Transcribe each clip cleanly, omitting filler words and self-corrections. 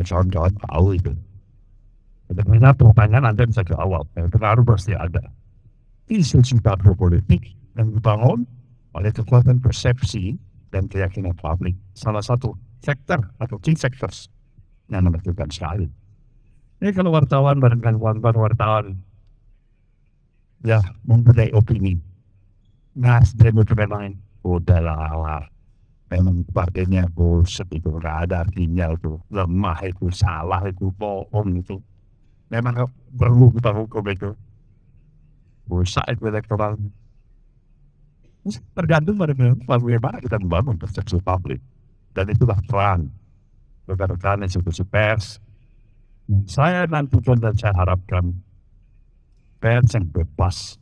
kawan-kawan tahu itu. Sebenarnya pertanyaan Anda bisa jawab, pengaruh pasti ada. Institusi politik yang dibangun oleh kekuatan persepsi dan keyakinan publik. Salah satu sektor atau key sectors yang menentukan sekali. Ini kalau wartawan barangkali wartawan ya mempunyai opini. Nasdem itu memang udahlah. Memang partainya bullshit itu, nggak ada artinya itu, lemah itu, salah itu, bohong itu. Memang perlu kita hukum itu. Rusak itu elektoral. Tergantung pada bagaimana kita membangun persepsi publik. Dan itulah peran rekan-rekan institusi pers. Saya nantikan dan saya harapkan pers yang bebas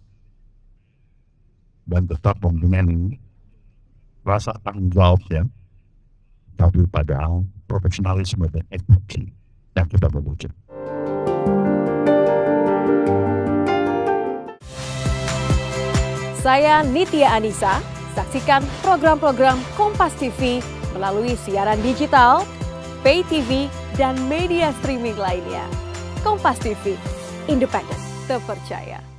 dan tetap mempunyai rasa tanggung jawabnya, tapi pada profesionalisme dan etika yang kita membutuhkan. Saya Nitya Anissa, saksikan program-program Kompas TV melalui siaran digital, pay TV, dan media streaming lainnya. Kompas TV, independen, terpercaya.